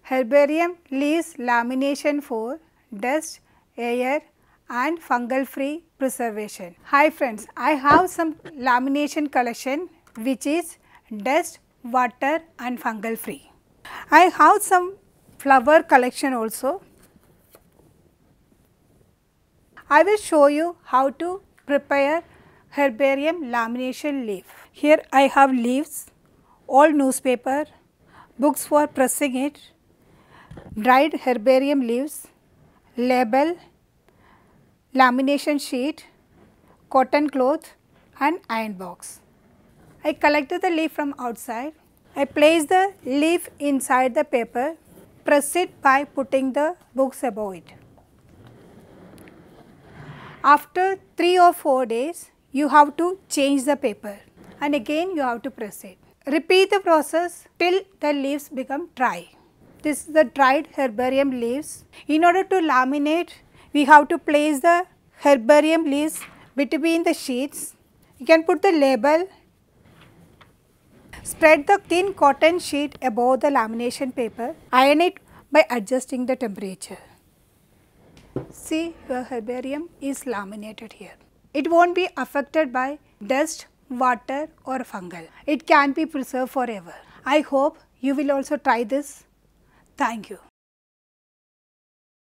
Herbarium leaves lamination for dust, air and fungal free preservation. Hi friends, I have some lamination collection which is dust, water and fungal free. I have some flower collection also. I will show you how to prepare herbarium lamination leaf. Here I have leaves, old newspaper, books for pressing it, dried herbarium leaves, label, lamination sheet, cotton cloth and iron box. I collected the leaf from outside. I place the leaf inside the paper, press it by putting the books above it. After 3 or 4 days, you have to change the paper and again you have to press it. Repeat the process till the leaves become dry. This is the dried herbarium leaves. In order to laminate, we have to place the herbarium leaves between the sheets. You can put the label. Spread the thin cotton sheet above the lamination paper. Iron it by adjusting the temperature. See, your herbarium is laminated here. It won't be affected by dust, water or fungal. It can be preserved forever. I hope you will also try this. Thank you.